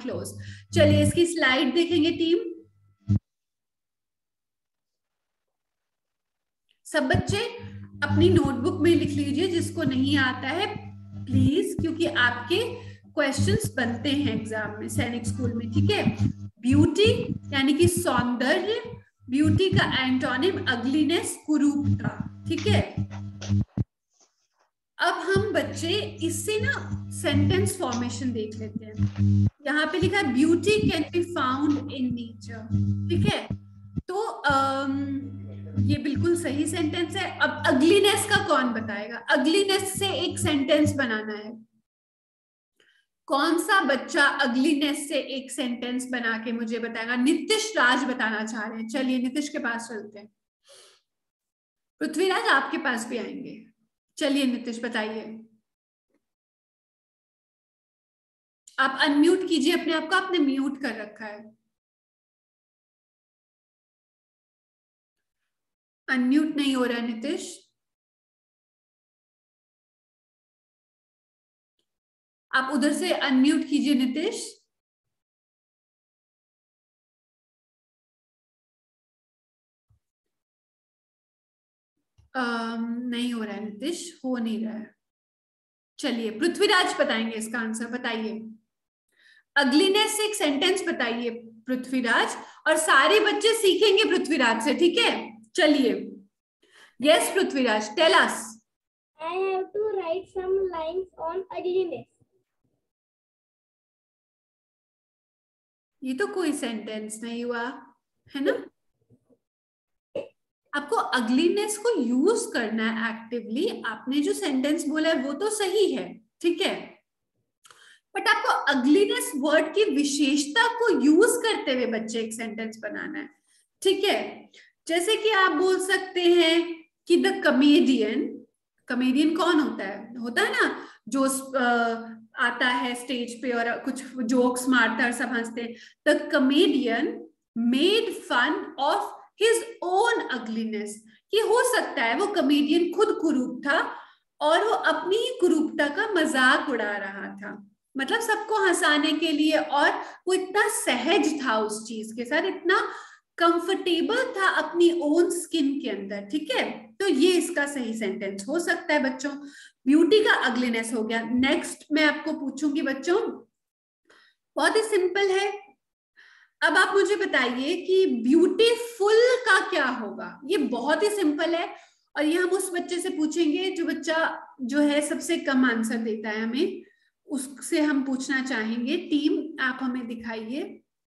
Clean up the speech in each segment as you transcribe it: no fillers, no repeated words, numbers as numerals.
clothes. चलिए इसकी slide देखेंगे टीम. सब बच्चे अपनी नोटबुक में लिख लीजिए, जिसको नहीं आता है प्लीज, क्योंकि आपके क्वेश्चंस बनते हैं एग्जाम में सैनिक स्कूल में. ठीक है. ब्यूटी यानी कि सौंदर्य, ब्यूटी का एंटोनिम अगलीनेस, कुरूपता. ठीक है. अब हम बच्चे इससे ना सेंटेंस फॉर्मेशन देख लेते हैं. यहाँ पे लिखा है beauty can be found in nature. ठीक है. तो ये बिल्कुल सही सेंटेंस है. अब अगलीनेस का कौन बताएगा? अगलीनेस से एक सेंटेंस बनाना है. कौन सा बच्चा अगलीनेस से एक सेंटेंस बना के मुझे बताएगा? नितिश राज बताना चाह रहे हैं. चलिए नितिश के पास चलते हैं. पृथ्वीराज आपके पास भी आएंगे. चलिए नितिश बताइए. आप अनम्यूट कीजिए अपने आप को. आपने म्यूट कर रखा है. अनम्यूट नहीं हो रहा है नितिश. आप उधर से अनम्यूट कीजिए नितिश. नहीं हो रहा है नितिश, हो नहीं रहा है. चलिए पृथ्वीराज बताएंगे इसका आंसर. बताइए. अगलीनेस से एक सेंटेंस बताइए पृथ्वीराज, और सारे बच्चे सीखेंगे पृथ्वीराज से. ठीक है. चलिए. Yes Prithviraj, tell us. I have to write some lines on ugliness. ये तो कोई सेंटेंस नहीं हुआ है ना. आपको अगलीनेस को यूज करना है एक्टिवली. आपने जो सेंटेंस बोला है वो तो सही है. ठीक है. बट आपको अगलीनेस वर्ड की विशेषता को यूज करते हुए बच्चे एक सेंटेंस बनाना है. ठीक है. जैसे कि आप बोल सकते हैं कि द कमेडियन. कमेडियन कौन होता है? होता है ना जो आता है स्टेज पे और कुछ जोक्स मारता है और सब हंसते हैं. The comedian made fun of his own ugliness. कि हो सकता है वो कमेडियन खुद कुरूप था और वो अपनी ही कुरूपता का मजाक उड़ा रहा था. मतलब सबको हंसाने के लिए. और वो इतना सहज था उस चीज के साथ, इतना कंफर्टेबल था अपनी ओन स्किन के अंदर. ठीक है. तो ये इसका सही सेंटेंस हो सकता है बच्चों. ब्यूटी का अगलीनेस हो गया. नेक्स्ट मैं आपको पूछूंगी बच्चों, बहुत ही सिंपल है. अब आप मुझे बताइए कि ब्यूटीफुल का क्या होगा. ये बहुत ही सिंपल है और ये हम उस बच्चे से पूछेंगे जो बच्चा जो है सबसे कम आंसर देता है. हमें उससे हम पूछना चाहेंगे. टीम आप हमें दिखाइए.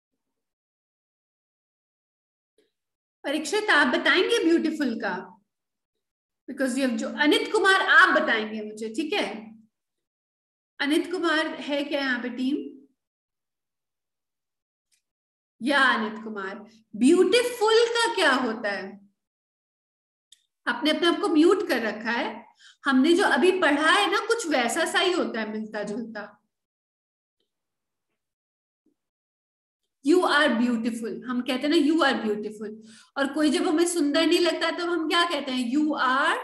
परीक्षित आप बताएंगे ब्यूटीफुल का? बिकॉज ये जो अनित कुमार आप बताएंगे मुझे. ठीक है. अनित कुमार है क्या यहाँ पे टीम? या अनित कुमार, ब्यूटीफुल का क्या होता है? आपने अपने आप को म्यूट कर रखा है. हमने जो अभी पढ़ा है ना कुछ वैसा सा ही होता है, मिलता जुलता. यू आर ब्यूटीफुल हम कहते हैं ना, यू आर ब्यूटीफुल. और कोई जब हमें सुंदर नहीं लगता तो हम क्या कहते हैं? यू आर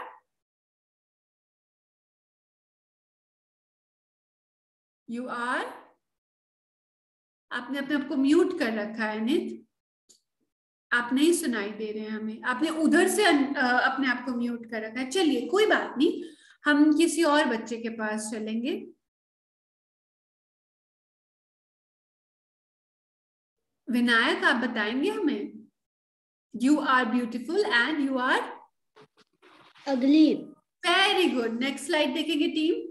आपने अपने आप को म्यूट कर रखा है नित. आप नहीं सुनाई दे रहे हैं हमें. आपने उधर से अपने आप को म्यूट कर रखा है. चलिए कोई बात नहीं, हम किसी और बच्चे के पास चलेंगे. विनायक आप बताएंगे हमें. You are beautiful and you are Ugly. Very good. Next slide देखेंगे टीम.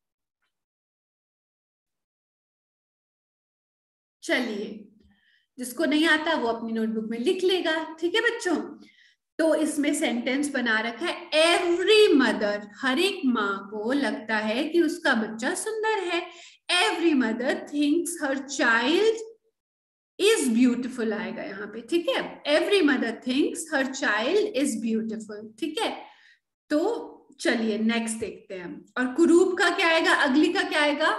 चलिए, जिसको नहीं आता वो अपनी नोटबुक में लिख लेगा. ठीक है बच्चों. तो इसमें सेंटेंस बना रखा है एवरी मदर. हर एक माँ को लगता है कि उसका बच्चा सुंदर है. Every mother thinks her child is beautiful आएगा यहाँ पे. ठीक है. Every mother thinks her child is beautiful. ठीक है. तो चलिए नेक्स्ट देखते हैं. और कुरूप का क्या आएगा? अगली का क्या आएगा?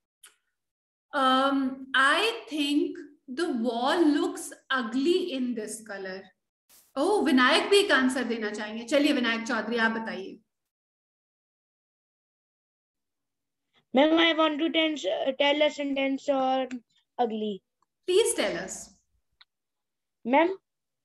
I think the wall looks ugly in this colour. Oh Vinayak भी एक आंसर देना चाहेंगे. चलिए विनायक चौधरी आप बताइए. Ma'am, I want to tell a sentence or ugly? Please tell us. Ma'am,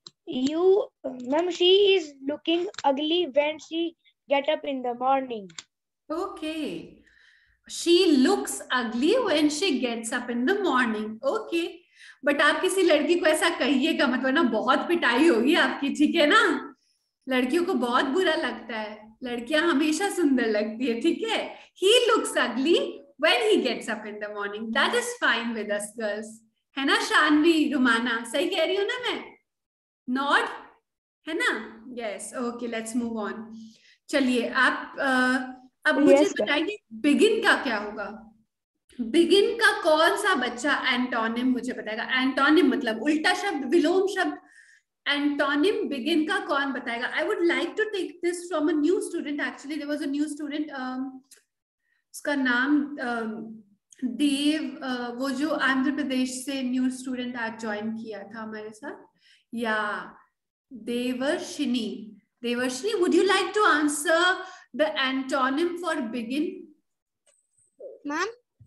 she is looking ugly when she get up in the morning. Okay. She looks ugly when she gets up in the morning. Okay. But आप किसी लड़की को ऐसा कहिएगा मतलब ना बहुत पिटाई होगी आपकी, ठीक है ना? लड़कियों को बहुत बुरा लगता है, लड़कियां हमेशा सुंदर लगती है, ठीक है? He looks ugly when he gets up in the morning. That is fine with us girls. है ना शानवी, रुमाना, सही कह रही हूँ ना मैं? Nod, है ना? Yes. Okay, let's move on. चलिए आप अब मुझे बताइए बिगिन का क्या होगा? बिगिन का कौन सा बच्चा एंटोनिम मुझे बताएगा? एंटोनिम मतलब उल्टा शब्द, विलोम शब्द। एंटोनिम बिगिन का कौन बताएगा? I would like to take this from a new student. Actually there was a new student, उसका नाम देव, वो जो आंध्र प्रदेश से न्यू स्टूडेंट आज ज्वाइन किया था हमारे साथ, या देवर्षिनी। देवर्षिनी, would you like to answer the antonym for begin? Ma'am?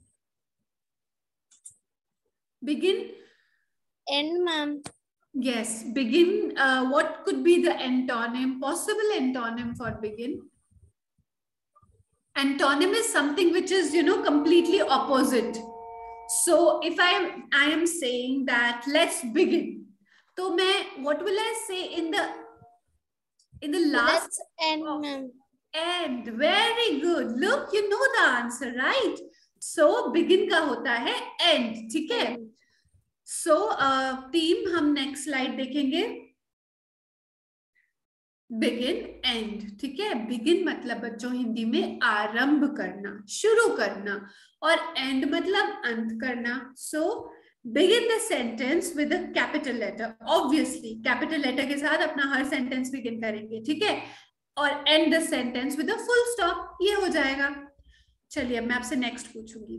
Begin? End, ma'am. Yes, begin. What could be the antonym, possible antonym for begin? Antonym is something which is, you know, completely opposite. So if I am saying that let's begin, so what will I say in the last? Let's end, ma'am. End. Very good. Look, you know the answer, right? So begin का होता है end, ठीक है? So team, हम next slide देखेंगे। Begin, end, ठीक है? Begin मतलब बच्चों हिंदी में आरंभ करना, शुरू करना, और end मतलब अंत करना। So begin the sentence with a capital letter. Obviously, capital letter के साथ अपना हर sentence begin करेंगे, ठीक है? और end the sentence with a full stop, ये हो जाएगा। चलिए अब मैं आपसे next पूछूंगी।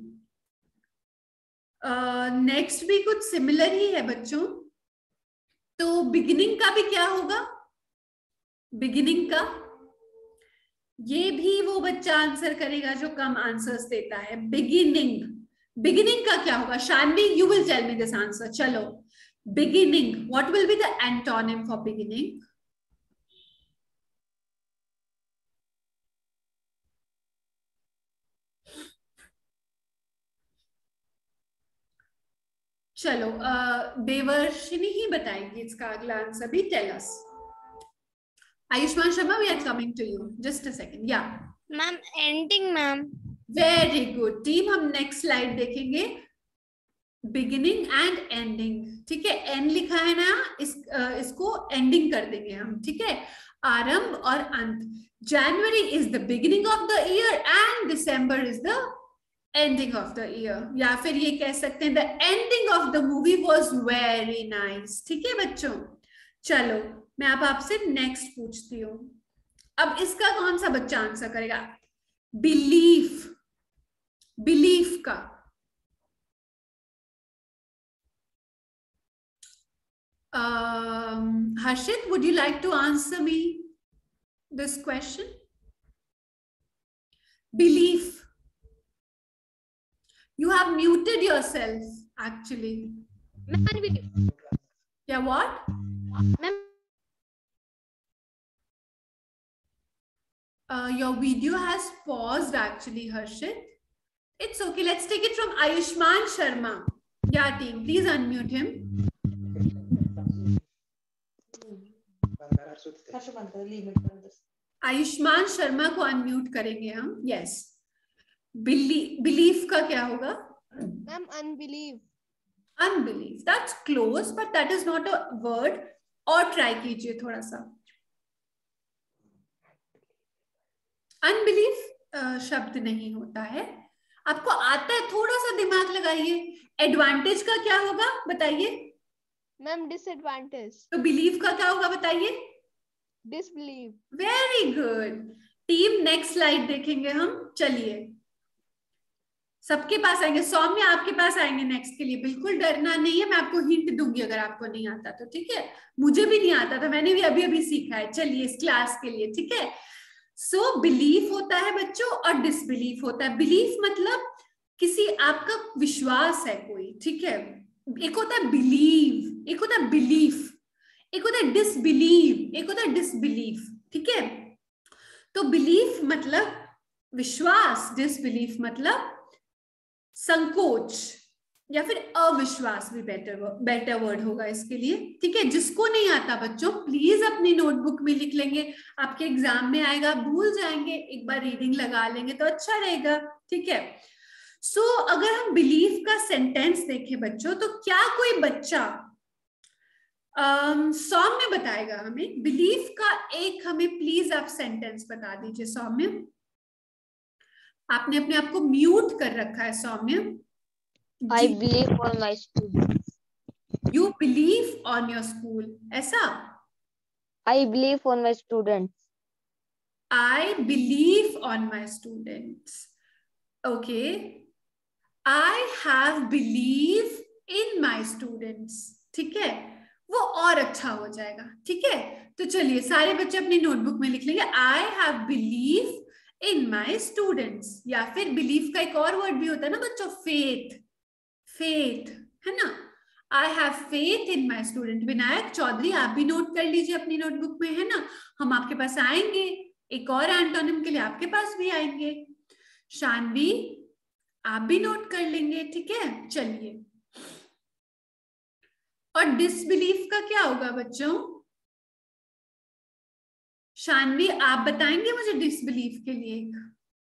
नेक्स्ट भी कुछ सिमिलर ही है बच्चों। तो बिगिनिंग का भी क्या होगा? बिगिनिंग का ये भी वो बच्चा आंसर करेगा जो कम आंसर्स देता है। बिगिनिंग, बिगिनिंग का क्या होगा? Shanvi, you will tell me this answer. चलो, beginning, what will be the antonym for beginning? चलो, देवर्षिनी ही बताएगी इसका अगला आंसर भी। Tell us. Ayushman Sharma, we are coming to you, just a second. Yeah ma'am, ending ma'am. Very good team, हम next slide देखेंगे। Beginning and ending, ठीक है? एंड लिखा है ना, इसको एंडिंग कर देंगे हम, ठीक है? आरंभ और अंत। January is the beginning of the year and December is the ending of the year. या फिर ये कह सकते हैं the ending of the movie was very nice, ठीक है बच्चों? चलो, मैं अब आपसे नेक्स्ट पूछती हूँ। अब इसका कौन सा बच्चा आंसर करेगा? बिलीफ, बिलीफ का Harshit, would you like to answer me this question? Belief. You have muted yourself, actually. Yeah, what? Your video has paused, actually, Harshit. It's okay. Let's take it from Ayushman Sharma. Yeah, team, please unmute him. Ayushman Sharma को unmute करेंगे हम। Yes, belief का क्या होगा? Ma'am, unbelieve. Unbelieve, that's close but that is not a word. और try कीजिए थोड़ा सा। अनबिलीव शब्द नहीं होता है। आपको आता है, थोड़ा सा दिमाग लगाइए। एडवांटेज का क्या होगा बताइए? Ma'am, disadvantage. तो बिलीव का क्या होगा बताइए? Disbelieve. Very good team, next slide देखेंगे हम। चलिए, सबके पास आएंगे। सौम्य, आपके पास आएंगे नेक्स्ट के लिए। बिल्कुल डरना नहीं है, मैं आपको हिंट दूंगी अगर आपको नहीं आता तो, ठीक है? मुझे भी नहीं आता था, मैंने भी अभी अभी सीखा है। चलिए, इस क्लास के लिए, ठीक है? सो बिलीफ होता है बच्चों और डिसबिलीफ होता है। बिलीफ मतलब किसी आपका विश्वास है कोई, ठीक है। एक होता है बिलीव, एक होता है बिलीफ, एक होता है डिसबिलीव, एक होता है डिसबिलीफ, ठीक है। तो बिलीफ मतलब विश्वास, डिसबिलीफ मतलब संकोच या फिर अविश्वास भी बेटर वर्ड होगा इसके लिए, ठीक है। जिसको नहीं आता बच्चों प्लीज अपनी नोटबुक में लिख लेंगे, आपके एग्जाम में आएगा, भूल जाएंगे, एक बार रीडिंग लगा लेंगे तो अच्छा रहेगा, ठीक है। सो अगर हम बिलीफ का सेंटेंस देखें बच्चों, तो क्या कोई बच्चा सौम्य बताएगा हमें बिलीफ का एक, हमें प्लीज आप सेंटेंस बता दीजिए सौम्य। आपने अपने आप को म्यूट कर रखा है सौम्य। I believe on my students. You believe on your school, ऐसा? I believe on my students. I believe on my students. Okay. I have belief in my students. ठीक है, वो और अच्छा हो जाएगा, ठीक है। तो चलिए सारे बच्चे अपनी नोटबुक में लिख लेंगे I have belief in my students। या फिर बिलीफ का एक और वर्ड भी होता है ना बच्चों, फेथ, फेथ है ना। I have faith in my student। Vinayak Chaudhary आप भी नोट कर लीजिए अपनी नोटबुक में, है ना। हम आपके पास आएंगे, एक और एंटोनिम के लिए आपके पास भी आएंगे। शानवी आप भी नोट कर लेंगे, ठीक है। चलिए, और डिसबिलीफ का क्या होगा बच्चों? शानवी आप बताएंगे मुझे डिसबिलीफ के लिए एक।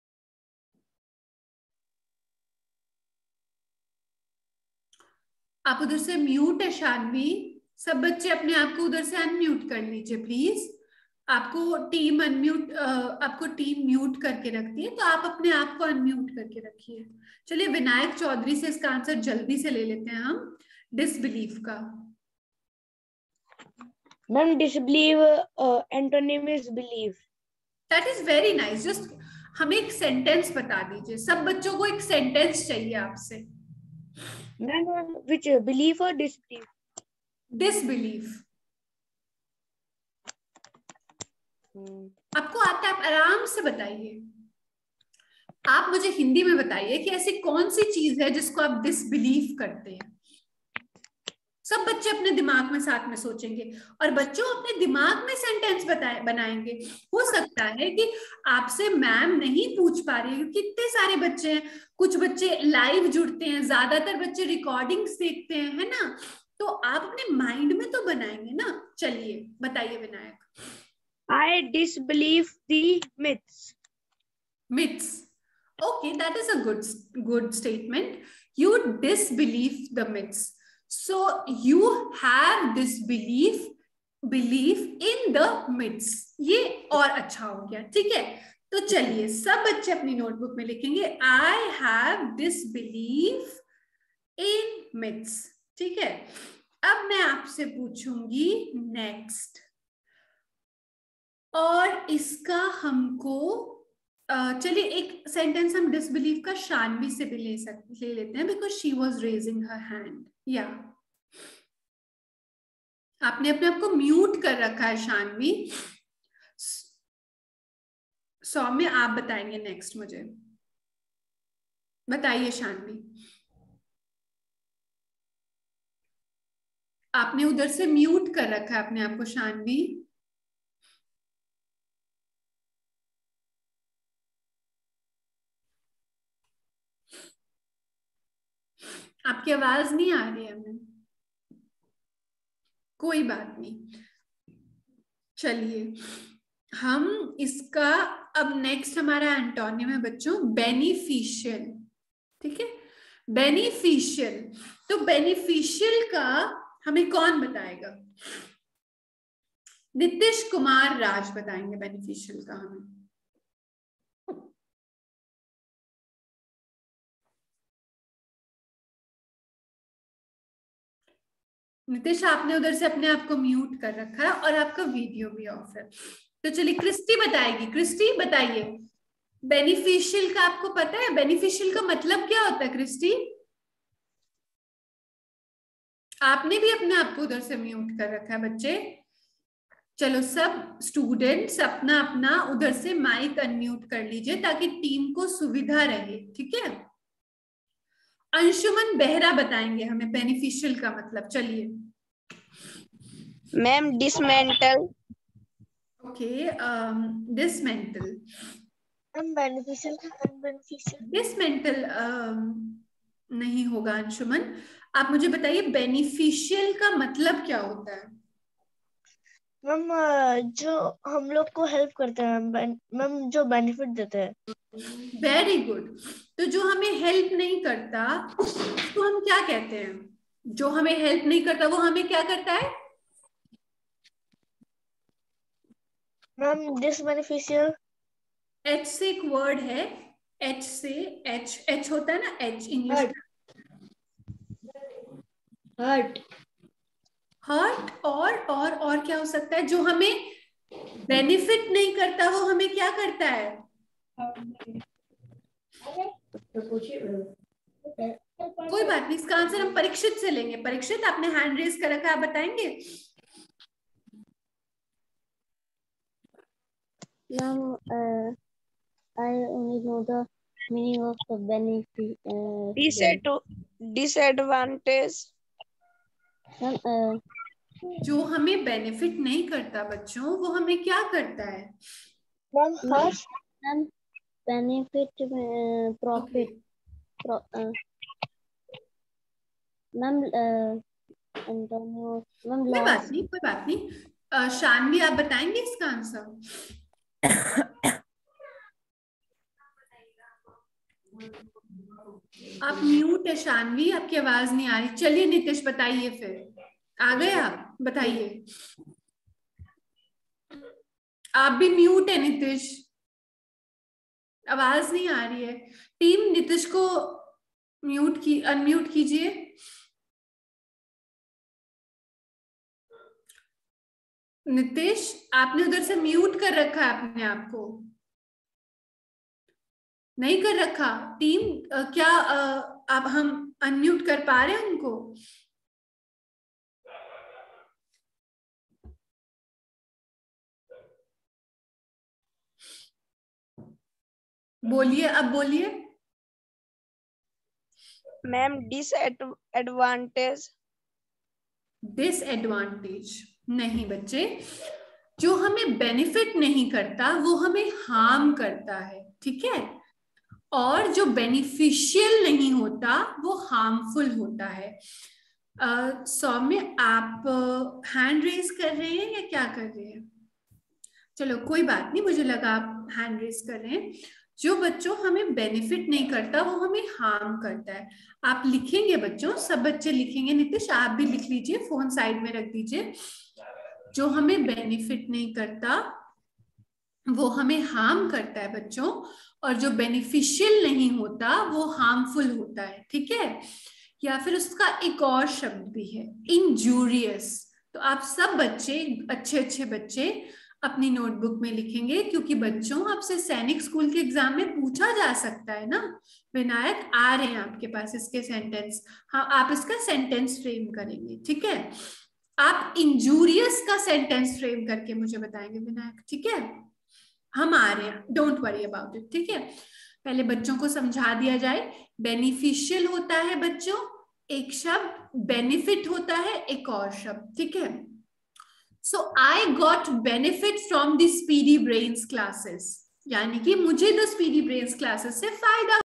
आप उधर से म्यूट है शानवी, सब बच्चे अपने आप को उधर से अनम्यूट कर लीजिए प्लीज। आपको टीम अनम्यूट, आपको टीम म्यूट करके रखती है, तो आप अपने आप को अनम्यूट करके रखिए। चलिए विनायक चौधरी से इसका आंसर जल्दी से ले लेते हैं हम, डिसबिलीफ का। Ma'am, disbelieve antonym is belief. That is very nice. Just हमें एक सेंटेंस बता दीजिए, सब बच्चों को एक सेंटेंस चाहिए आपसे। Ma'am, which belief or disbelief? Disbelief. आपको आता है, आप आराम से बताइए। आप मुझे हिंदी में बताइए कि ऐसी कौन सी चीज है जिसको आप डिसबिलीव करते हैं। सब बच्चे अपने दिमाग में साथ में सोचेंगे और बच्चों अपने दिमाग में सेंटेंस बनाएंगे। हो सकता है कि आपसे मैम नहीं पूछ पा रही है क्योंकि इतने सारे बच्चे हैं, कुछ बच्चे लाइव जुड़ते हैं, ज्यादातर बच्चे रिकॉर्डिंग्स देखते हैं, है ना। तो आप अपने माइंड में तो बनाएंगे ना। चलिए बताइए Vinayak. I disbelieve the myths. Myths. Okay, that is a good statement. You disbelieve the myths. So you have disbelief in the myths. ये और अच्छा हो गया, ठीक है। तो चलिए सब बच्चे अपनी नोटबुक में लिखेंगे I have disbelief in myths, ठीक है। अब मैं आपसे पूछूंगी नेक्स्ट, और इसका हमको चलिए एक सेंटेंस हम डिसबिलीव का शानवी से भी ले लेते हैं, because she was raising her hand. या आपने अपने आप को म्यूट कर रखा है शानवी। सौम्य आप बताएंगे नेक्स्ट मुझे, बताइए शानवी। आपने उधर से म्यूट कर रखा है अपने आप को शानवी। आपकी आवाज नहीं आ रही है हमें, कोई बात नहीं। चलिए हम इसका अब नेक्स्ट हमारा एंटोनिम है बच्चों बेनिफिशियल, ठीक है। बेनिफिशियल, तो बेनिफिशियल का हमें कौन बताएगा? नीतीश कुमार राज बताएंगे बेनिफिशियल का हमें। नीतीश आपने उधर से अपने आप को म्यूट कर रखा है और आपका वीडियो भी ऑफ है। तो चलिए क्रिस्टी बताएगी। क्रिस्टी बताइए बेनिफिशियल का आपको पता है, बेनिफिशियल का मतलब क्या होता है क्रिस्टी? आपने भी अपने आप को उधर से म्यूट कर रखा है बच्चे। चलो सब स्टूडेंट्स अपना अपना उधर से माइक अनम्यूट कर लीजिए ताकि टीम को सुविधा रहे, ठीक है। अंशुमन बेहरा बताएंगे हमें बेनिफिशियल का मतलब। चलिए ma'am dismantle. Okay, dismantle. Beneficial का अनबेनिफिशियल। डिसमेंटल नहीं होगा अंशुमन। आप मुझे बताइए बेनिफिशियल का मतलब क्या होता है? मैम जो हम लोग को हेल्प करते हैं मैम, जो बेनिफिट देते हैं। Very good. तो जो हमें हेल्प नहीं करता उसको हम क्या कहते हैं? जो हमें हेल्प नहीं करता वो हमें क्या करता है? मैम डिसबेनिफिशियल। एच से एक वर्ड है, एच से, एच होता है ना, एच इंग्लिश में। हर्ट। हर्ट और क्या हो सकता है? जो हमें बेनिफिट नहीं करता वो हमें क्या करता है? कोई बात नहीं, इसका आंसर हम परीक्षित से लेंगे। परीक्षित, आपने हैंड रेज कर रखा है, आप बताएंगे? Ma'am, I only know the meaning of the benefit. Disadvantage. Ma'am, जो हमें बेनिफिट नहीं करता बच्चों वो हमें क्या करता है? Ma'am hurt. ma'am, benefit, Okay. profit. Ma'am, and then ma'am कोई बात loss. नहीं, कोई बात नहीं। शानवी आप बताएंगे इसका आंसर? आप म्यूट है शानवी, आपकी आवाज नहीं आ रही। चलिए नितिश बताइए फिर। आ गए आप, बताइए। आप भी म्यूट है नितिश, आवाज नहीं आ रही है। टीम नितिश को अनम्यूट कीजिए। नितिश आपने उधर से म्यूट कर रखा है अपने आप को, नहीं कर रखा? टीम क्या अब हम अनम्यूट कर पा रहे हैं उनको? बोलिए, अब बोलिए। Ma'am disadvantage. डिसएडवांटेज नहीं बच्चे, जो हमें बेनिफिट नहीं करता वो हमें हार्म करता है, ठीक है? और जो बेनिफिशियल नहीं होता वो हार्मफुल होता है। सौम्य आप हैंड रेज कर रहे हैं या क्या कर रहे हैं? चलो कोई बात नहीं, मुझे लगा आप हैंड रेज कर रहे हैं। जो बच्चों हमें बेनिफिट नहीं करता वो हमें हार्म करता है। आप लिखेंगे बच्चों, सब बच्चे लिखेंगे। नितिश आप भी लिख लीजिए, फोन साइड में रख दीजिए। जो हमें बेनिफिट नहीं करता वो हमें हार्म करता है बच्चों, और जो बेनिफिशियल नहीं होता वो हार्मफुल होता है, ठीक है? या फिर उसका एक और शब्द भी है, इंजूरियस। तो आप सब बच्चे, अच्छे अच्छे बच्चे अपनी नोटबुक में लिखेंगे, क्योंकि बच्चों आपसे सैनिक स्कूल के एग्जाम में पूछा जा सकता है ना। विनायक आ रहे हैं आपके पास इसके सेंटेंस। हाँ, आप इसका सेंटेंस फ्रेम करेंगे, ठीक है? आप इंजूरियस का सेंटेंस फ्रेम करके मुझे बताएंगे विनायक, ठीक है? हम आ रहे हैं, डोंट वरी अबाउट इट, ठीक है? पहले बच्चों को समझा दिया जाए। बेनिफिशियल होता है बच्चों एक शब्द, बेनिफिट होता है एक और शब्द, ठीक है? So I got benefit from the Speedy Brains classes, यानी कि मुझे द स्पीडी ब्रेन्स क्लासेस से फायदा